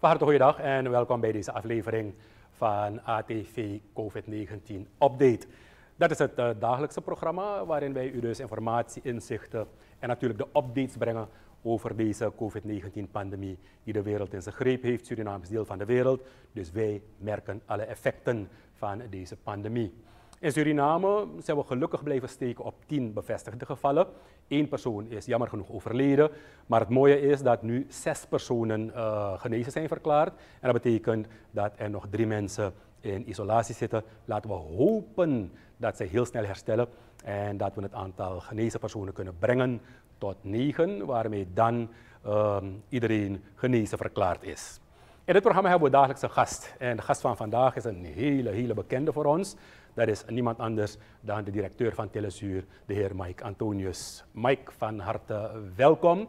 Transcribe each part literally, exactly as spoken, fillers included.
Van harte goeiedag en welkom bij deze aflevering van A T V COVID negentien Update. Dat is het uh, dagelijkse programma waarin wij u dus informatie, inzichten en natuurlijk de updates brengen over deze COVID negentien pandemie die de wereld in zijn greep heeft. Suriname is deel van de wereld, dus wij merken alle effecten van deze pandemie. In Suriname zijn we gelukkig blijven steken op tien bevestigde gevallen. Eén persoon is jammer genoeg overleden, maar het mooie is dat nu zes personen uh, genezen zijn verklaard. En dat betekent dat er nog drie mensen in isolatie zitten. Laten we hopen dat zij heel snel herstellen en dat we het aantal genezen personen kunnen brengen tot negen, waarmee dan uh, iedereen genezen verklaard is. In dit programma hebben we dagelijks een gast. En de gast van vandaag is een hele, hele bekende voor ons. Dat is niemand anders dan de directeur van Telezuur, de heer Mike Antonius. Mike, van harte welkom.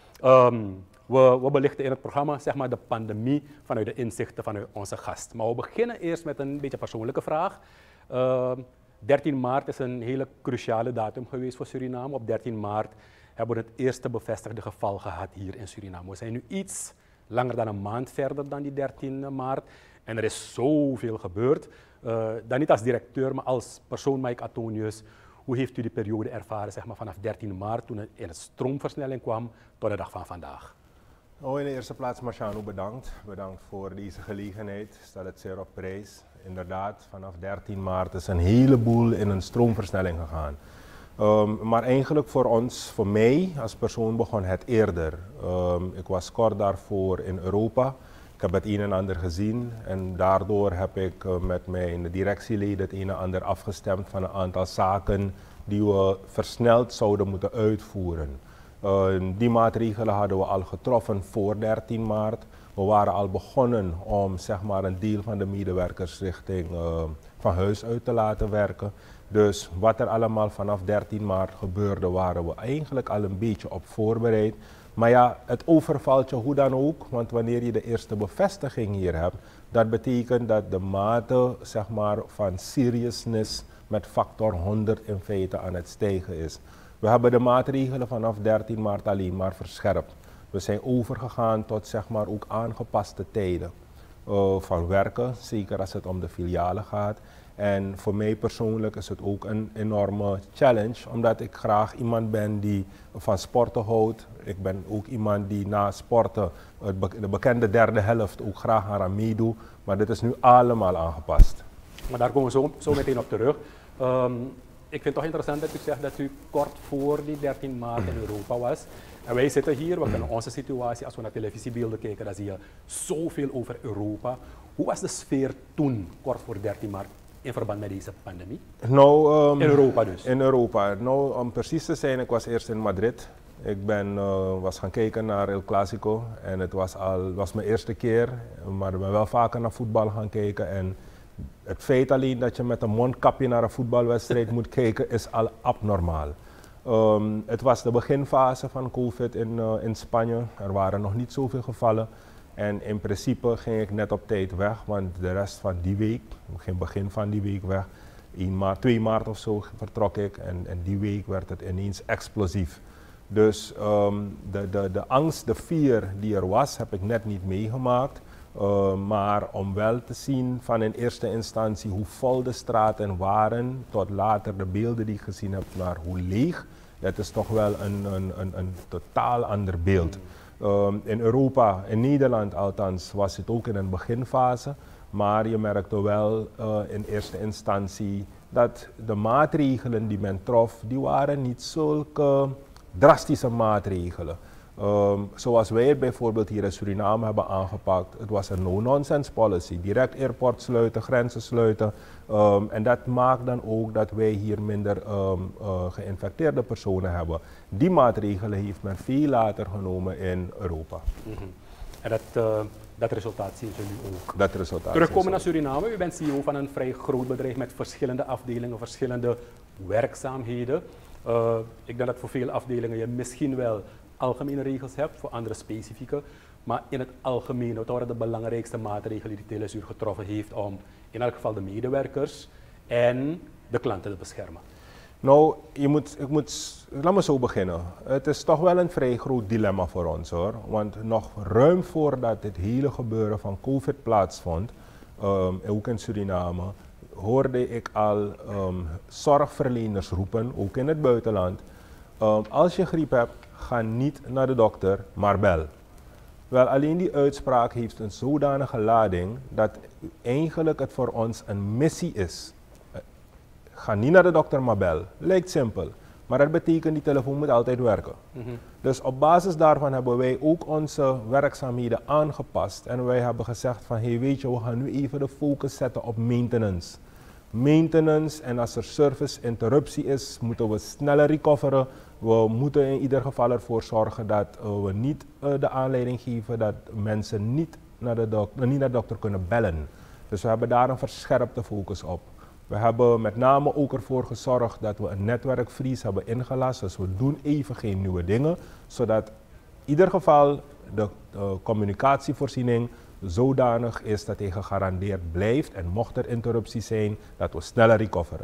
Um, we, we belichten in het programma zeg maar, de pandemie vanuit de inzichten van onze gast. Maar we beginnen eerst met een beetje persoonlijke vraag. Uh, dertien maart is een hele cruciale datum geweest voor Suriname. Op dertien maart hebben we het eerste bevestigde geval gehad hier in Suriname. We zijn nu iets langer dan een maand verder dan die dertien maart. En er is zoveel gebeurd. Uh, dan niet als directeur, maar als persoon Mike Antonius. Hoe heeft u die periode ervaren zeg maar, vanaf dertien maart toen het in het stroomversnelling kwam tot de dag van vandaag? Oh, in de eerste plaats Marciano bedankt. Bedankt voor deze gelegenheid. Stel het zeer op prijs. Inderdaad, vanaf dertien maart is een heleboel in een stroomversnelling gegaan. Um, maar eigenlijk voor ons, voor mij als persoon begon het eerder. Um, ik was kort daarvoor in Europa. Ik heb het een en ander gezien en daardoor heb ik uh, met mijn directieleden het een en ander afgestemd van een aantal zaken die we versneld zouden moeten uitvoeren. Uh, die maatregelen hadden we al getroffen voor dertien maart. We waren al begonnen om zeg maar, een deel van de medewerkers richting uh, van huis uit te laten werken. Dus wat er allemaal vanaf dertien maart gebeurde, waren we eigenlijk al een beetje op voorbereid. Maar ja, het overvalt je hoe dan ook, want wanneer je de eerste bevestiging hier hebt, dat betekent dat de mate zeg maar, van seriousness met factor honderd in feite aan het stijgen is. We hebben de maatregelen vanaf dertien maart alleen maar verscherpt. We zijn overgegaan tot zeg maar, ook aangepaste tijden uh, van werken, zeker als het om de filialen gaat. En voor mij persoonlijk is het ook een enorme challenge, omdat ik graag iemand ben die van sporten houdt. Ik ben ook iemand die na sporten, de bekende derde helft, ook graag aan meedoet. Maar dit is nu allemaal aangepast. Maar daar komen we zo, zo meteen op terug. Um, ik vind het toch interessant dat u zegt dat u kort voor die dertien maart in Europa was. En wij zitten hier, we kennen onze situatie. Als we naar televisiebeelden kijken, dan zie je zoveel over Europa. Hoe was de sfeer toen, kort voor dertien maart? In verband met deze pandemie? Nou, um, in Europa dus? In Europa. Nou, om precies te zijn, ik was eerst in Madrid. Ik ben, uh, was gaan kijken naar El Clasico en het was, al, was mijn eerste keer, maar ik ben wel vaker naar voetbal gaan kijken. En het feit alleen dat je met een mondkapje naar een voetbalwedstrijd moet kijken is al abnormaal. Um, het was de beginfase van COVID in, uh, in Spanje. Er waren nog niet zoveel gevallen. En in principe ging ik net op tijd weg, want de rest van die week, ik ging begin van die week weg, één maart, twee maart of zo vertrok ik en, en die week werd het ineens explosief. Dus um, de, de, de angst, de fear die er was, heb ik net niet meegemaakt. Uh, maar om wel te zien van in eerste instantie hoe vol de straten waren, tot later de beelden die ik gezien heb naar hoe leeg, dat is toch wel een, een, een, een totaal ander beeld. Um, in Europa, in Nederland althans, was het ook in een beginfase. Maar je merkte wel uh, in eerste instantie dat de maatregelen die men trof, die waren niet zulke drastische maatregelen. Um, zoals wij het bijvoorbeeld hier in Suriname hebben aangepakt. Het was een no-nonsense policy. Direct airport sluiten, grenzen sluiten. Um, en dat maakt dan ook dat wij hier minder um, uh, geïnfecteerde personen hebben. Die maatregelen heeft men veel later genomen in Europa. Mm-hmm. En dat, uh, dat resultaat zien jullie ook? Dat resultaat. Terugkomen naar Suriname. U bent C E O van een vrij groot bedrijf met verschillende afdelingen, verschillende werkzaamheden. Uh, ik denk dat voor veel afdelingen je misschien wel algemene regels hebt, voor andere specifieke. Maar in het algemeen, wat waren de belangrijkste maatregelen die Telezuur getroffen heeft om in elk geval de medewerkers en de klanten te beschermen? Nou, je moet, ik moet, laat me zo beginnen. Het is toch wel een vrij groot dilemma voor ons hoor. Want nog ruim voordat dit hele gebeuren van COVID plaatsvond, um, ook in Suriname, hoorde ik al um, zorgverleners roepen, ook in het buitenland. Um, als je griep hebt, ga niet naar de dokter, maar bel. Wel, alleen die uitspraak heeft een zodanige lading dat eigenlijk het voor ons een missie is. Ga niet naar de dokter, maar bel. Lijkt simpel, maar dat betekent die telefoon moet altijd werken. Mm-hmm. Dus op basis daarvan hebben wij ook onze werkzaamheden aangepast. En wij hebben gezegd van, hey, weet je, we gaan nu even de focus zetten op maintenance. Maintenance, en als er service interruptie is, moeten we sneller recoveren. We moeten in ieder geval ervoor zorgen dat uh, we niet uh, de aanleiding geven dat mensen niet naar, de dokter, niet naar de dokter kunnen bellen. Dus we hebben daar een verscherpte focus op. We hebben met name ook ervoor gezorgd dat we een netwerkvries hebben ingelast. Dus we doen even geen nieuwe dingen, zodat in ieder geval de uh, communicatievoorziening zodanig is dat hij gegarandeerd blijft en mocht er interrupties zijn, dat we sneller recoveren.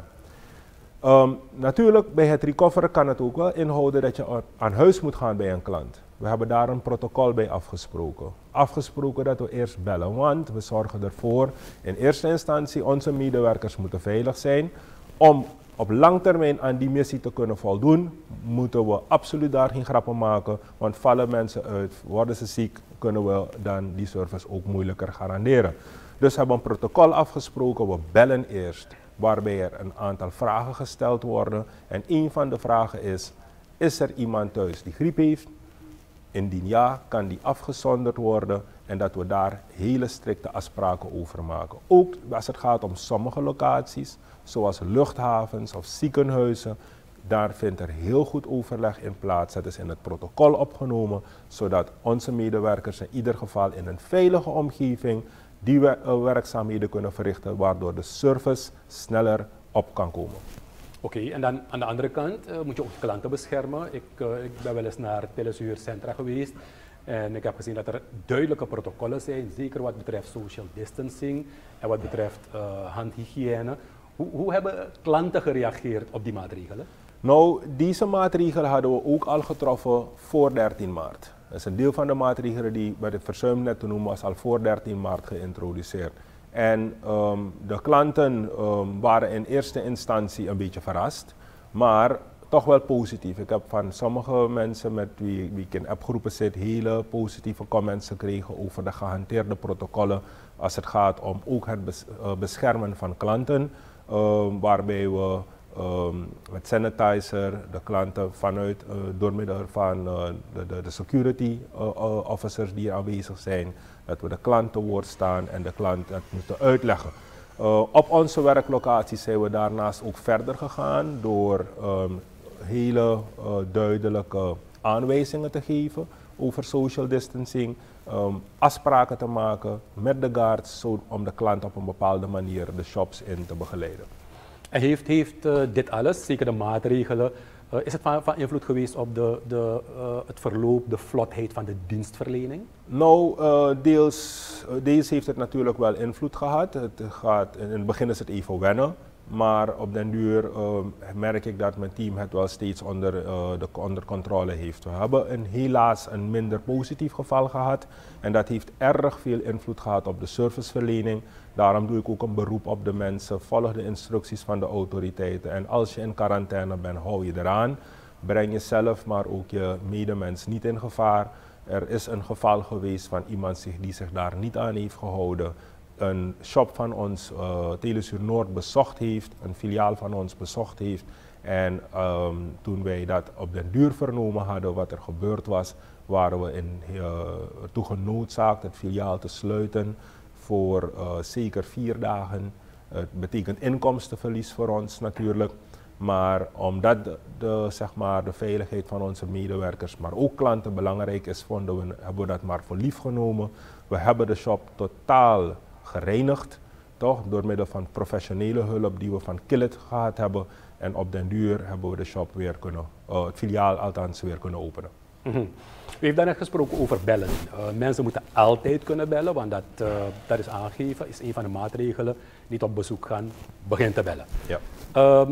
Um, natuurlijk, bij het recoveren kan het ook wel inhouden dat je aan huis moet gaan bij een klant. We hebben daar een protocol bij afgesproken. Afgesproken dat we eerst bellen, want we zorgen ervoor, in eerste instantie, onze medewerkers moeten veilig zijn. Om op lang termijn aan die missie te kunnen voldoen, moeten we absoluut daar geen grappen maken, want vallen mensen uit, worden ze ziek, kunnen we dan die service ook moeilijker garanderen. Dus we hebben een protocol afgesproken, we bellen eerst, waarbij er een aantal vragen gesteld worden. En een van de vragen is, is er iemand thuis die griep heeft? Indien ja, kan die afgezonderd worden en dat we daar hele strikte afspraken over maken. Ook als het gaat om sommige locaties, zoals luchthavens of ziekenhuizen, daar vindt er heel goed overleg in plaats. Dat is in het protocol opgenomen, zodat onze medewerkers in ieder geval in een veilige omgeving die we, uh, werkzaamheden kunnen verrichten, waardoor de service sneller op kan komen. Oké, okay, en dan aan de andere kant uh, moet je ook de klanten beschermen. Ik, uh, ik ben wel eens naar Telezuurcentra geweest en ik heb gezien dat er duidelijke protocollen zijn, zeker wat betreft social distancing en wat betreft uh, handhygiëne. Hoe, hoe hebben klanten gereageerd op die maatregelen? Nou, deze maatregelen hadden we ook al getroffen voor dertien maart. Dat is een deel van de maatregelen die bij het verzuim net te noemen was al voor dertien maart geïntroduceerd. En um, de klanten um, waren in eerste instantie een beetje verrast, maar toch wel positief. Ik heb van sommige mensen met wie, wie ik in appgroepen zit hele positieve comments gekregen over de gehanteerde protocollen als het gaat om ook het bes, uh, beschermen van klanten, um, waarbij we Um, met sanitizer de klanten vanuit, uh, door middel van uh, de, de, de security uh, uh, officers die aanwezig zijn, dat we de klant te woord staan en de klant het moeten uitleggen. Uh, op onze werklocatie zijn we daarnaast ook verder gegaan door um, hele uh, duidelijke aanwijzingen te geven over social distancing, um, afspraken te maken met de guards zo, om de klant op een bepaalde manier de shops in te begeleiden. En heeft, heeft uh, dit alles, zeker de maatregelen, uh, is het van, van invloed geweest op de, de, uh, het verloop, de vlotheid van de dienstverlening? Nou, uh, deels, uh, deels heeft het natuurlijk wel invloed gehad. Het gaat, in het begin is het even wennen, maar op den duur uh, merk ik dat mijn team het wel steeds onder, uh, de, onder controle heeft. We hebben een, helaas een minder positief geval gehad en dat heeft erg veel invloed gehad op de serviceverlening. Daarom doe ik ook een beroep op de mensen, volg de instructies van de autoriteiten en als je in quarantaine bent, hou je eraan. Breng jezelf, maar ook je medemens niet in gevaar. Er is een geval geweest van iemand die zich daar niet aan heeft gehouden. Een shop van ons, uh, Telezuur Noord, bezocht heeft, een filiaal van ons bezocht heeft. En um, toen wij dat op den duur vernomen hadden wat er gebeurd was, waren we in, uh, toe genoodzaakt het filiaal te sluiten voor uh, zeker vier dagen. Het betekent inkomstenverlies voor ons natuurlijk. Maar omdat de, de, zeg maar, de veiligheid van onze medewerkers, maar ook klanten belangrijk is, vonden we, hebben we dat maar voor lief genomen. We hebben de shop totaal gereinigd, toch, door middel van professionele hulp die we van Killet gehad hebben. En op den duur hebben we de shop weer kunnen, uh, het filiaal althans weer kunnen openen. Mm-hmm. U heeft daarnet gesproken over bellen. Uh, mensen moeten altijd kunnen bellen, want dat, uh, dat is aangegeven, is een van de maatregelen. Niet op bezoek gaan, begin te bellen. Ja. Um,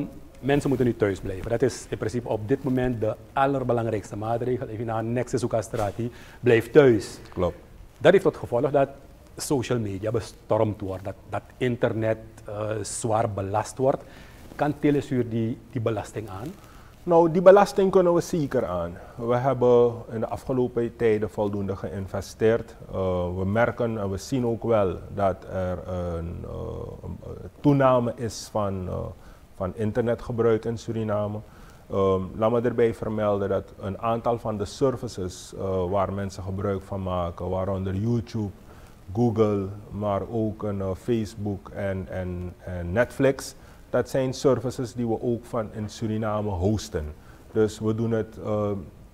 mensen moeten nu thuis blijven. Dat is in principe op dit moment de allerbelangrijkste maatregel. Even naar Nexus Strategie, blijf thuis. Klopt. Dat heeft tot gevolg dat social media bestormd wordt, dat, dat internet uh, zwaar belast wordt. Kan Telesuur die, die belasting aan? Nou, die belasting kunnen we zeker aan. We hebben in de afgelopen tijden voldoende geïnvesteerd. Uh, we merken en we zien ook wel dat er een, uh, een toename is van, uh, van internetgebruik in Suriname. Um, laat me erbij vermelden dat een aantal van de services uh, waar mensen gebruik van maken, waaronder YouTube, Google, maar ook een, uh, Facebook en, en, en Netflix, dat zijn services die we ook van in Suriname hosten. Dus we doen het, uh,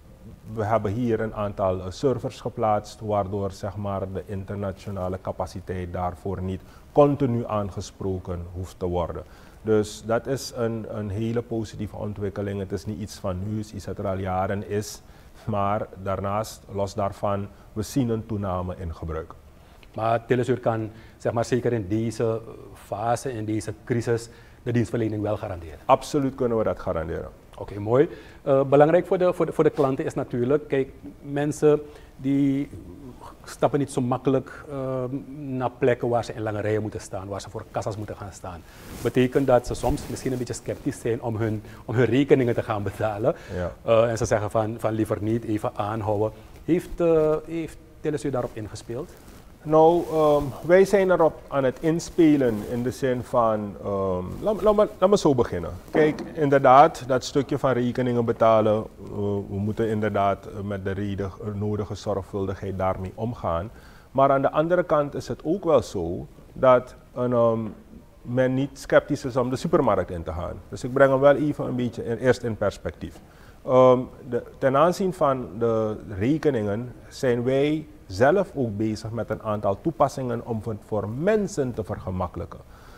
we hebben hier een aantal uh, servers geplaatst, waardoor zeg maar, de internationale capaciteit daarvoor niet continu aangesproken hoeft te worden. Dus dat is een, een hele positieve ontwikkeling. Het is niet iets van nu, het is iets dat er al jaren is. Maar daarnaast, los daarvan, we zien een toename in gebruik. Maar Telesuur kan, zeg maar, zeker in deze fase, in deze crisis, de dienstverlening wel garanderen? Absoluut kunnen we dat garanderen. Oké, okay, mooi. Uh, belangrijk voor de, voor, de, voor de klanten is natuurlijk, kijk, mensen die stappen niet zo makkelijk uh, naar plekken waar ze in lange rijen moeten staan, waar ze voor kassas moeten gaan staan. Betekent dat ze soms misschien een beetje sceptisch zijn om hun, om hun rekeningen te gaan betalen. Ja. Uh, en ze zeggen van, van liever niet, even aanhouden. Heeft, uh, heeft Telesuur daarop ingespeeld? Nou, um, wij zijn erop aan het inspelen in de zin van, um, laat, laat, me, laat me zo beginnen. Kijk, inderdaad, dat stukje van rekeningen betalen, uh, we moeten inderdaad met de reden, nodige zorgvuldigheid daarmee omgaan. Maar aan de andere kant is het ook wel zo dat een, um, men niet sceptisch is om de supermarkt in te gaan. Dus ik breng hem wel even een beetje in, eerst in perspectief. Um, de, ten aanzien van de rekeningen zijn wij zelf ook bezig met een aantal toepassingen om het voor mensen te vergemakkelijken.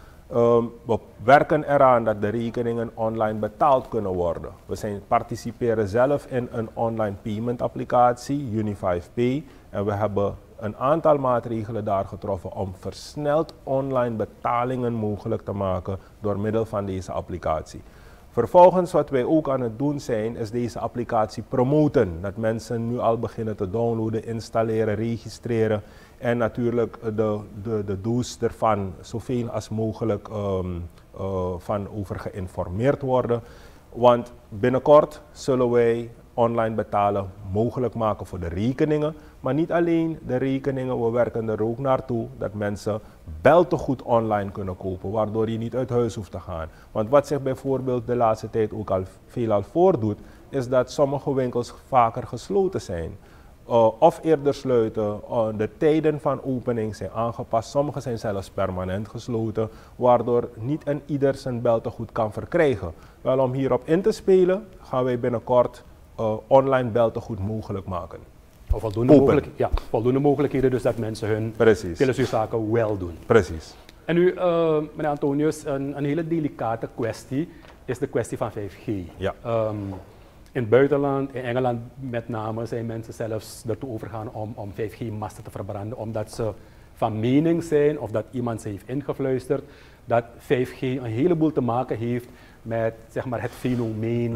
Um, we werken eraan dat de rekeningen online betaald kunnen worden. We zijn, participeren zelf in een online payment applicatie, Unifive Pay. En we hebben een aantal maatregelen daar getroffen om versneld online betalingen mogelijk te maken door middel van deze applicatie. Vervolgens wat wij ook aan het doen zijn, is deze applicatie promoten. Dat mensen nu al beginnen te downloaden, installeren, registreren. En natuurlijk de, de, de do's ervan zoveel als mogelijk um, uh, van over geïnformeerd worden. Want binnenkort zullen wij online betalen mogelijk maken voor de rekeningen. Maar niet alleen de rekeningen, we werken er ook naartoe dat mensen beltegoed online kunnen kopen, waardoor je niet uit huis hoeft te gaan. Want wat zich bijvoorbeeld de laatste tijd ook al veelal voordoet, is dat sommige winkels vaker gesloten zijn. Uh, of eerder sluiten, uh, de tijden van opening zijn aangepast, sommige zijn zelfs permanent gesloten, waardoor niet een ieder zijn beltegoed kan verkrijgen. Wel, om hierop in te spelen, gaan wij binnenkort uh, online beltegoed mogelijk maken. Of voldoende, mogelijk, ja, voldoende mogelijkheden dus dat mensen hun telesuurzaken wel doen. Precies. En nu, uh, meneer Antonius, een, een hele delicate kwestie is de kwestie van vijf G. Ja. Um, in het buitenland, in Engeland met name, zijn mensen zelfs ertoe overgaan om, om vijf G-masten te verbranden, omdat ze van mening zijn of dat iemand ze heeft ingefluisterd dat vijf G een heleboel te maken heeft met, zeg maar, het fenomeen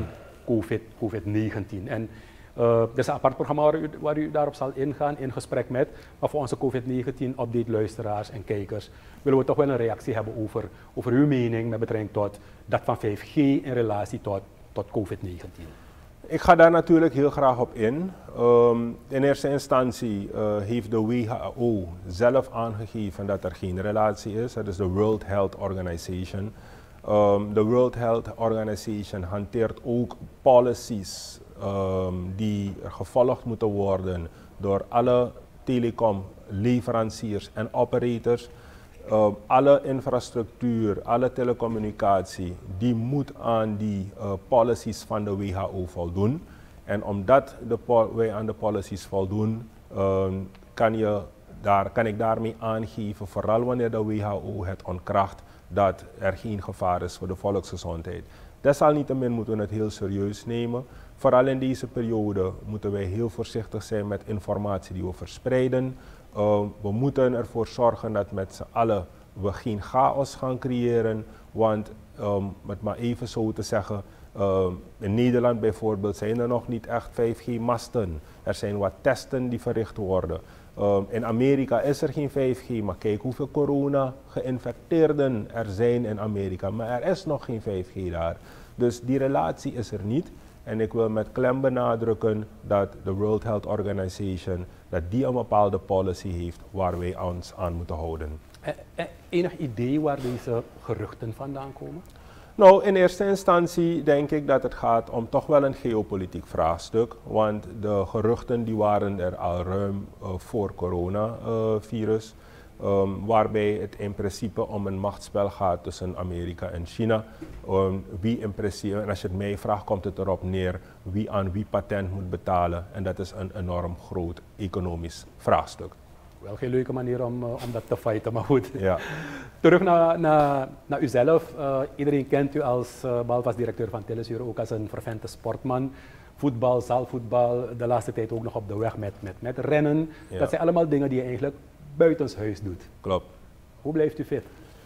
COVID negentien. En Uh, er is een apart programma waar u, waar u daarop zal ingaan in gesprek met, maar voor onze COVID negentien update luisteraars en kijkers willen we toch wel een reactie hebben over, over uw mening met betrekking tot dat van vijf G in relatie tot, tot COVID negentien. Ik ga daar natuurlijk heel graag op in. Um, in eerste instantie uh, heeft de W H O zelf aangegeven dat er geen relatie is. Dat is de World Health Organization. Um, de World Health Organization hanteert ook policies Um, die er gevolgd moeten worden door alle telecomleveranciers en operators. Um, alle infrastructuur, alle telecommunicatie, die moet aan die uh, policies van de W H O voldoen. En omdat de wij aan de policies voldoen, um, kan, je daar, kan ik daarmee aangeven, vooral wanneer de W H O het ontkracht, dat er geen gevaar is voor de volksgezondheid. Desalniettemin moeten we het heel serieus nemen. Vooral in deze periode moeten wij heel voorzichtig zijn met informatie die we verspreiden. Uh, we moeten ervoor zorgen dat met z'n allen we geen chaos gaan creëren. Want um, met maar even zo te zeggen, um, in Nederland bijvoorbeeld zijn er nog niet echt vijf G masten. Er zijn wat testen die verricht worden. Um, in Amerika is er geen vijf G, maar kijk hoeveel corona geïnfecteerden er zijn in Amerika. Maar er is nog geen vijf G daar. Dus die relatie is er niet. En ik wil met klem benadrukken dat de World Health Organization, dat die een bepaalde policy heeft waar wij ons aan moeten houden. E e enig idee waar deze geruchten vandaan komen? Nou, in eerste instantie denk ik dat het gaat om toch wel een geopolitiek vraagstuk. Want de geruchten die waren er al ruim uh, voor coronavirus. Um, waarbij het in principe om een machtsspel gaat tussen Amerika en China. Um, wie in principe, en als je het mij vraagt, komt het erop neer wie aan wie patent moet betalen. En dat is een enorm groot economisch vraagstuk. Wel geen leuke manier om, uh, om dat te fighten, maar goed. Ja. Terug naar, naar, naar uzelf. Uh, iedereen kent u als, uh, behalve als directeur van Telesur, ook als een fervente sportman. Voetbal, zaalvoetbal, de laatste tijd ook nog op de weg met, met, met rennen. Ja. Dat zijn allemaal dingen die je eigenlijk buitenshuis doet. Klopt. Hoe blijft u fit?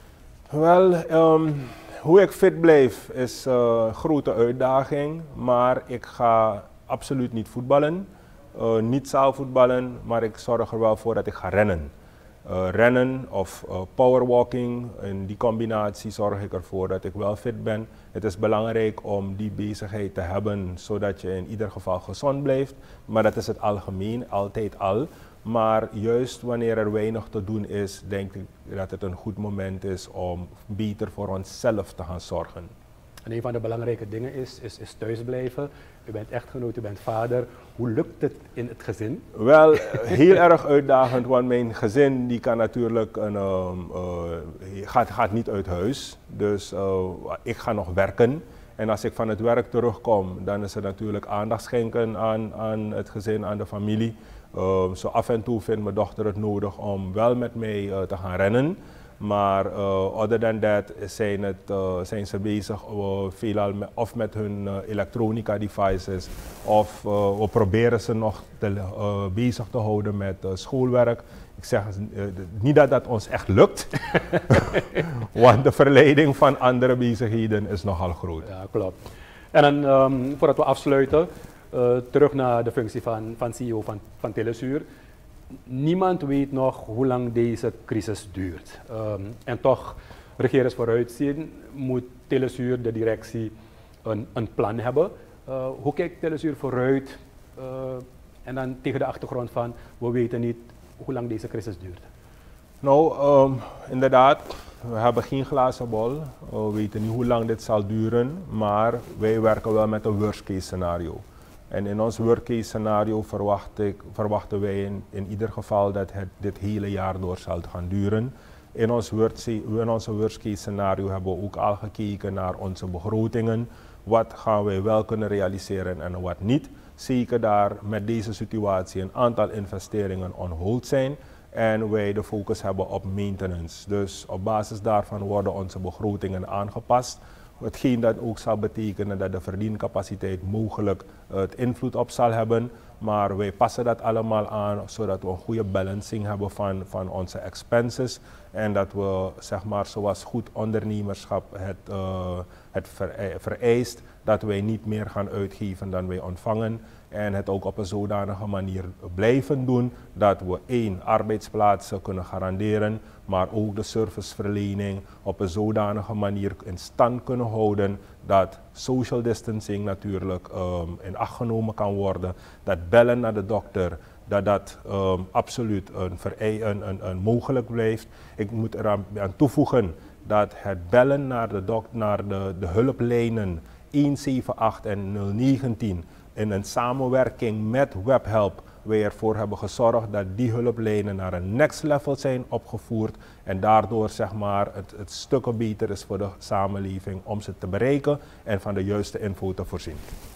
Wel, um, hoe ik fit blijf is uh, een grote uitdaging. Maar ik ga absoluut niet voetballen. Uh, niet zaalvoetballen, maar ik zorg er wel voor dat ik ga rennen. Uh, rennen of uh, powerwalking, in die combinatie zorg ik ervoor dat ik wel fit ben. Het is belangrijk om die bezigheid te hebben, zodat je in ieder geval gezond blijft. Maar dat is het algemeen, altijd al. Maar juist wanneer er weinig te doen is, denk ik dat het een goed moment is om beter voor onszelf te gaan zorgen. En een van de belangrijke dingen is, is, is thuisblijven. U bent echtgenoot, u bent vader. Hoe lukt het in het gezin? Wel, heel erg uitdagend, want mijn gezin die kan natuurlijk een, um, uh, gaat, gaat niet uit huis. Dus uh, ik ga nog werken. En als ik van het werk terugkom, dan is er natuurlijk aandacht schenken aan, aan het gezin, aan de familie. Uh, zo af en toe vindt mijn dochter het nodig om wel met mij uh, te gaan rennen. Maar uh, other than that zijn, het, uh, zijn ze bezig uh, veelal met, of met hun uh, elektronica devices of uh, we proberen ze nog te, uh, bezig te houden met uh, schoolwerk. Ik zeg uh, niet dat dat ons echt lukt, want de verleiding van andere bezigheden is nogal groot. Ja, klopt. En dan um, voordat we afsluiten, uh, terug naar de functie van, van C E O van, van Telesur. Niemand weet nog hoe lang deze crisis duurt. Um, en toch, regeren vooruitzien, moet Telesur, de directie, een, een plan hebben. Uh, hoe kijkt Telesur vooruit? Uh, en dan tegen de achtergrond van, we weten niet hoe lang deze crisis duurt. Nou, um, inderdaad, we hebben geen glazen bol. Uh, we weten niet hoe lang dit zal duren, maar wij werken wel met een worst case scenario. En in ons worst case scenario verwacht ik, verwachten wij in, in ieder geval dat het dit hele jaar door zal gaan duren. In ons worst, in onze worst case scenario hebben we ook al gekeken naar onze begrotingen. Wat gaan wij wel kunnen realiseren en wat niet. Zeker daar met deze situatie een aantal investeringen on hold zijn. En wij de focus hebben op maintenance. Dus op basis daarvan worden onze begrotingen aangepast. Hetgeen dat ook zal betekenen dat de verdiencapaciteit mogelijk het invloed op zal hebben. Maar wij passen dat allemaal aan zodat we een goede balancing hebben van, van onze expenses. En dat we, zeg maar, zoals goed ondernemerschap het, uh, het vereist, dat wij niet meer gaan uitgeven dan wij ontvangen. En het ook op een zodanige manier blijven doen dat we één, arbeidsplaatsen kunnen garanderen, maar ook de serviceverlening op een zodanige manier in stand kunnen houden dat social distancing natuurlijk um, in acht genomen kan worden, dat bellen naar de dokter, dat dat um, absoluut een, een, een, een mogelijk blijft. Ik moet eraan aan toevoegen dat het bellen naar de, dok naar de, de hulplijnen een zeven acht en nul negentien in een samenwerking met Webhelp wij ervoor hebben gezorgd dat die hulplijnen naar een next level zijn opgevoerd en daardoor, zeg maar, het, het stukken beter is voor de samenleving om ze te bereiken en van de juiste info te voorzien.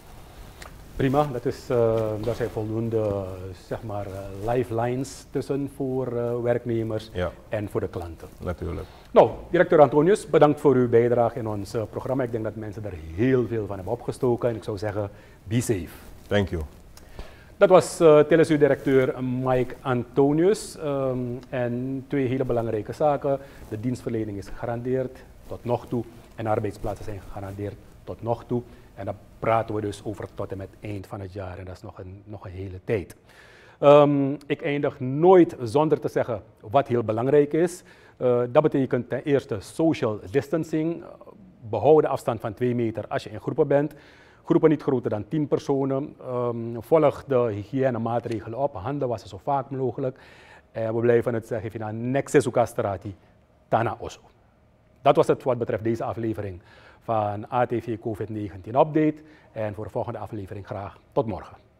Prima, dat is, uh, daar zijn voldoende, zeg maar, uh, lifelines tussen voor uh, werknemers ja. en voor de klanten. Natuurlijk. Nou, directeur Antonius, bedankt voor uw bijdrage in ons uh, programma. Ik denk dat mensen daar heel veel van hebben opgestoken en ik zou zeggen, be safe. Thank you. Dat was uh, Telesu-directeur Mike Antonius. Um, en twee hele belangrijke zaken. De dienstverlening is gegarandeerd tot nog toe en arbeidsplaatsen zijn gegarandeerd tot nog toe. En dan praten we dus over tot en met eind van het jaar en dat is nog een, nog een hele tijd. Um, ik eindig nooit zonder te zeggen wat heel belangrijk is. Uh, dat betekent ten eerste social distancing. Behoud de afstand van twee meter als je in groepen bent. Groepen niet groter dan tien personen. Um, volg de hygiënemaatregelen op. Handen wassen zo vaak mogelijk. En we blijven het zeggen via Nexus Ukastrati Tana Oso. Dat was het wat betreft deze aflevering van A T V COVID negentien Update. En voor de volgende aflevering graag tot morgen.